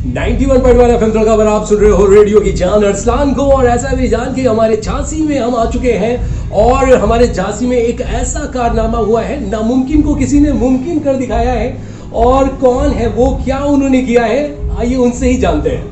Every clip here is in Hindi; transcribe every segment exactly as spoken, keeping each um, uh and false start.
इक्यानवे पॉइंट वन एफएम तड़का पर आप सुन रहे हो रेडियो की जान अरसलान को। और ऐसा भी जान के हमारे झांसी में हम आ चुके हैं और हमारे झांसी में एक ऐसा कारनामा हुआ है, नामुमकिन को किसी ने मुमकिन कर दिखाया है। और कौन है वो, क्या उन्होंने किया है, आइए उनसे ही जानते हैं।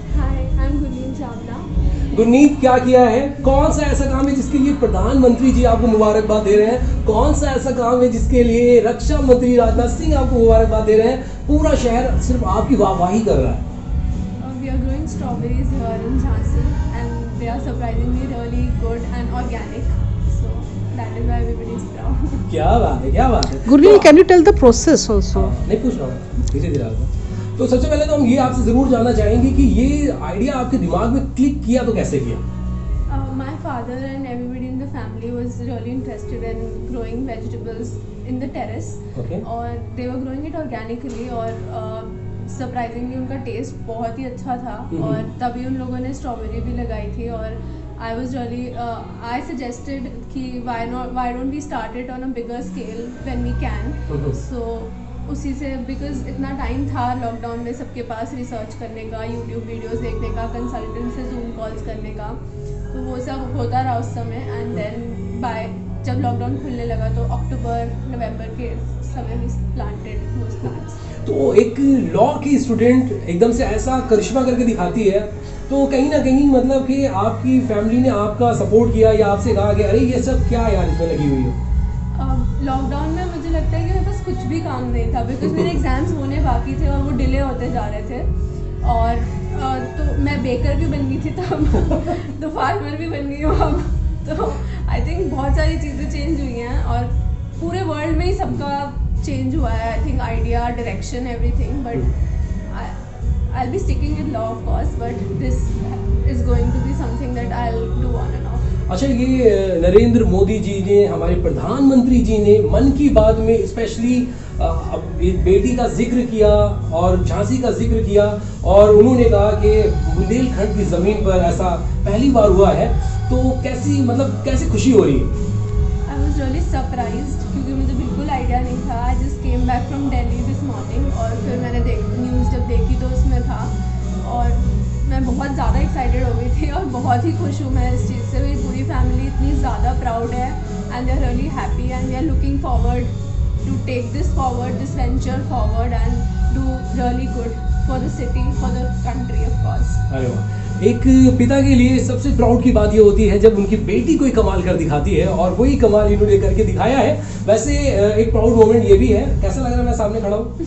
गुरनीत, क्या किया है, कौन सा ऐसा काम है जिसके लिए प्रधानमंत्री जी आपको मुबारकबाद दे रहे हैं, कौन सा ऐसा काम है जिसके लिए रक्षा मंत्री राजनाथ सिंह आपको मुबारकबाद दे रहे हैं, पूरा शहर सिर्फ आपकी वाहवाही कर रहा है। We are growing strawberries here in Jhansi and they are surprisingly really good and organic, so that is why everybody is proud. क्या बात है, क्या बात है। Gurneet, can you tell the process also? नहीं पूछ रहा हूँ, धीरे धीरे आता। तो सबसे पहले तो हम ये आपसे जरूर जानना चाहेंगे कि ये आइडिया आपके दिमाग में क्लिक किया तो कैसे किया? Uh, my father and everybody in the family was really interested in growing vegetables in the terrace. Okay. और they were growing it organically और सरप्राइजिंगली uh, उनका टेस्ट बहुत ही अच्छा था और तभी उन लोगों ने स्ट्रॉबेरी भी लगाई थी। और I was really uh, I suggested कि why not why don't we start it on a bigger scale when we can. So उसी से बिकॉज इतना टाइम था लॉकडाउन में सबके पास रिसर्च करने का, यूट्यूब वीडियोस देखने का, कंसल्टेंट से जूम कॉल्स करने का, तो वो सब होता रहा उस समय। एंड देन बाय जब लॉकडाउन खुलने लगा तो अक्टूबर नवंबर के समय वी प्लांटेड दोस प्लांट्स। तो एक लॉ की स्टूडेंट एकदम से ऐसा करिश्मा करके दिखाती है, तो कहीं ना कहीं मतलब कि आपकी फैमिली ने आपका सपोर्ट किया या आपसे कहा कि अरे ये सब क्या यार इसमें लगी हुई है? लॉकडाउन में मुझे लगता है कि मेरे पास कुछ भी काम नहीं था बिकॉज मेरे एग्जाम्स होने बाकी थे और वो डिले होते जा रहे थे। और uh, तो मैं बेकर भी बन गई थी तब तो फार्मर भी बन गई हूँ अब। तो आई थिंक बहुत सारी चीज़ें चेंज हुई हैं और पूरे वर्ल्ड में ही सबका चेंज हुआ है। I think idea, direction, everything, but I will be sticking with law of course, but this is going to be something that I will do on and off. अच्छा, ये नरेंद्र मोदी जी ने, हमारे प्रधानमंत्री जी ने मन की बात में स्पेशली बेटी का जिक्र किया और झांसी का जिक्र किया और उन्होंने कहा कि बुंदेलखंड की ज़मीन पर ऐसा पहली बार हुआ है, तो कैसी मतलब कैसे खुशी हो रही है? आई वाज रियली सरप्राइज्ड क्योंकि मुझे बिल्कुल आइडिया नहीं था। I just came back from Delhi this morning और फिर मैंने देख न्यूज़ जब देखी तो उसमें था और मैं बहुत ज़्यादा एक्साइटेड हो गई थी और बहुत ही खुश हूँ मैं इस चीज़ से। मेरी पूरी फैमिली इतनी ज़्यादा प्राउड है and they are really happy and we are looking forward to take this forward, this venture forward and do really good for the city, for the country of course. अरे वाह, एक पिता के लिए सबसे प्राउड की बात ये होती है जब उनकी बेटी कोई कमाल कर दिखाती है और वही कमाल इन्होंने करके दिखाया है। वैसे एक प्राउड मोमेंट ये भी है। कैसा लग रहा है मैं सामने खड़ा हूँ?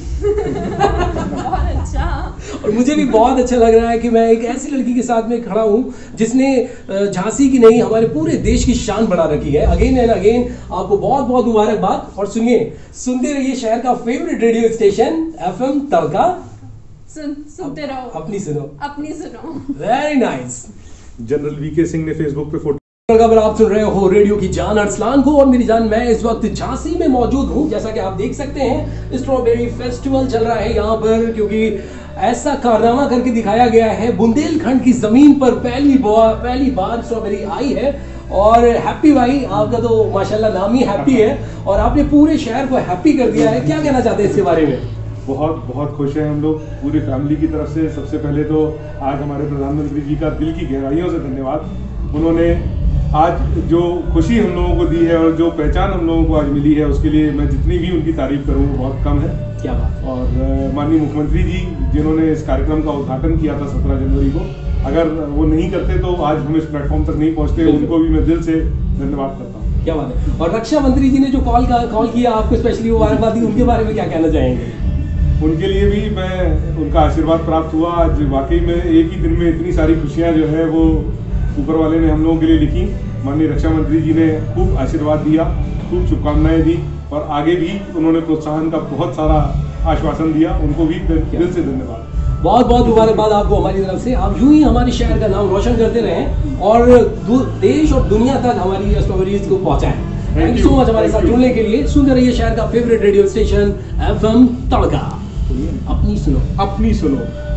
बहुत अच्छा। और मुझे भी बहुत अच्छा लग रहा है कि मैं एक ऐसी लड़की के साथ में खड़ा हूँ जिसने झांसी की नहीं हमारे पूरे देश की शान बढ़ा रखी है। अगेन एंड अगेन आपको बहुत बहुत मुबारकबाद। और सुनिए, सुनते रहिए शहर का favourite radio station FM Tadka. सुन सुनते रहो, अपनी सुनो, अपनी सुनो। Very nice. General VK Singh ने फेसबुक पे फोटो खबर आप सुन रहे हो रेडियो की जान अरसलान को और मेरी जान, मैं इस वक्त झांसी में मौजूद हूँ। जैसा कि आप देख सकते हैं स्ट्रॉबेरी फेस्टिवल चल रहा है यहाँ पर, क्योंकि ऐसा कारनामा करके दिखाया गया है। बुंदेलखंड की जमीन पर पहली बार पहली बार स्ट्रॉबेरी आई है और हैप्पी भाई, आपका तो माशाल्लाह नाम ही हैप्पी है और आपने पूरे शहर को हैप्पी कर दिया है। क्या कहना चाहते हैं इसके बारे में? बहुत बहुत खुश हैं हम लोग पूरी फैमिली की तरफ से। सबसे पहले तो आज हमारे प्रधानमंत्री जी का दिल की गहराइयों से धन्यवाद। उन्होंने आज जो खुशी हम लोगों को दी है और जो पहचान हम लोगों को आज मिली है उसके लिए मैं जितनी भी उनकी तारीफ करूँ वो बहुत कम है। क्या बात। और माननीय मुख्यमंत्री जी जिन्होंने इस कार्यक्रम का उद्घाटन किया था सत्रह जनवरी को, अगर वो नहीं करते तो आज हम इस प्लेटफॉर्म तक नहीं पहुँचते। उनको भी मैं दिल से धन्यवाद करता हूँ। क्या बात है। और रक्षा मंत्री जी ने जो कॉल का कॉल किया आपको स्पेशली मुबारकबाद दी, उनके बारे में क्या कहना चाहेंगे? उनके लिए भी मैं उनका आशीर्वाद प्राप्त हुआ। आज वाकई में एक ही दिन में इतनी सारी खुशियाँ जो है वो ऊपर वाले ने हम लोगों के लिए लिखी। माननीय रक्षा मंत्री जी ने खूब आशीर्वाद दिया, खूब शुभकामनाएं दी और आगे भी उन्होंने प्रोत्साहन का बहुत सारा आश्वासन दिया। उनको भी दिल से धन्यवाद। बहुत बहुत मुबारकबाद आपको हमारी तरफ से। आप यूं ही हमारे शहर का नाम रोशन करते रहें और देश और दुनिया तक हमारी स्ट्रॉबेरीज को पहुँचाएं। थैंक यू सो मच हमारे साथ जुड़ने के लिए। सुनते रहिए शहर का favourite radio station FM Tadka. अपनी सुनो, अपनी सुनो।